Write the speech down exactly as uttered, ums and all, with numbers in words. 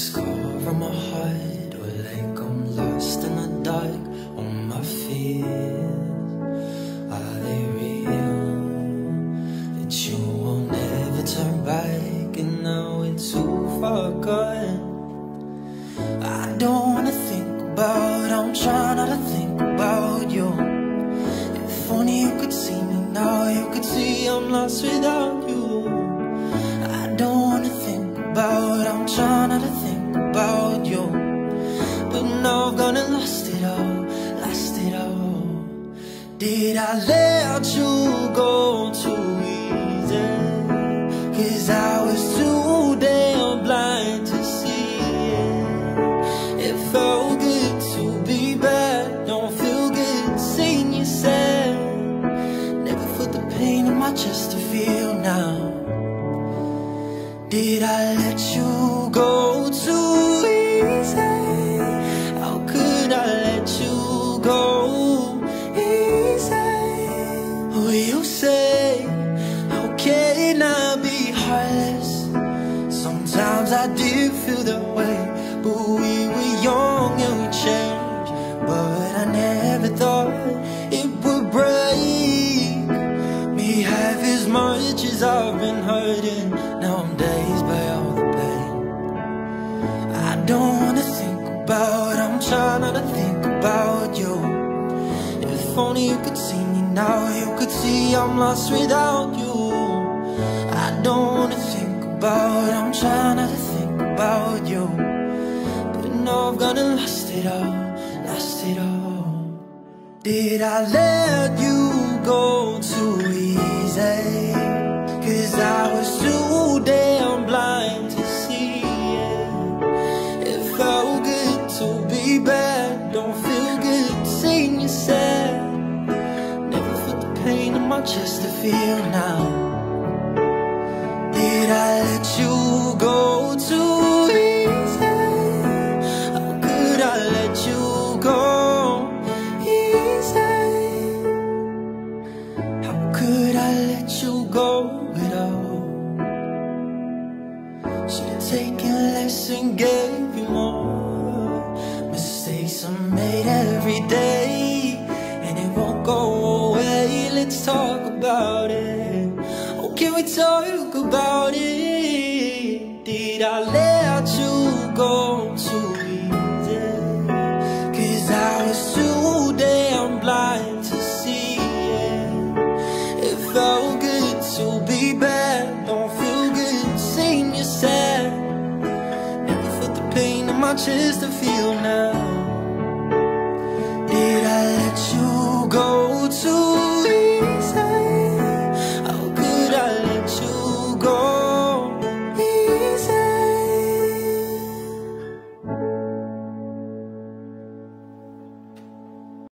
scar on my heart, or like I'm lost in the dark. All my fears, are they real? That you will never turn back, and now it's too far gone. I don't wanna think about, I'm trying not to think about you. If only you could see me now, you could see I'm lost without you. I don't wanna think about, I'm trying not to think about you. But now I've gone and lost it all, lost it all. Did I let you go too easy? Cause I was too damn blind to see it. It felt good to be bad, don't feel good seeing you sad. Never felt the pain in my chest to feel now. Did I let you go too easy? How could I let you go easy? Will you say, how can I be heartless? Sometimes I did feel that way, but we were young and we changed. But I never thought it would break me half as much as I've been hurting. Now I'm dazed by all the pain. I don't wanna think about, I'm trying not to think about you. If only you could see me now, you could see I'm lost without you. I don't wanna think about, I'm trying not to think about you. But now I've gone and lost it all, lost it all. Did I let you go too easy? Cause I was too damn blind to see it. It felt good to be bad, don't feel good seeing you sad. Never felt the pain in my chest to feel now. Did I let you go too easy? How could I let you go easy? How could I let you go at all? Should've taken less and gave you more. Mistakes are made every day, and it won't go away. Let's talk about it. Oh, can we talk about it? Did I let you go too easy? Cause I was too damn blind to see it. It felt good to be bad, don't feel good seeing you sad. Never felt the pain in my chest to feel now.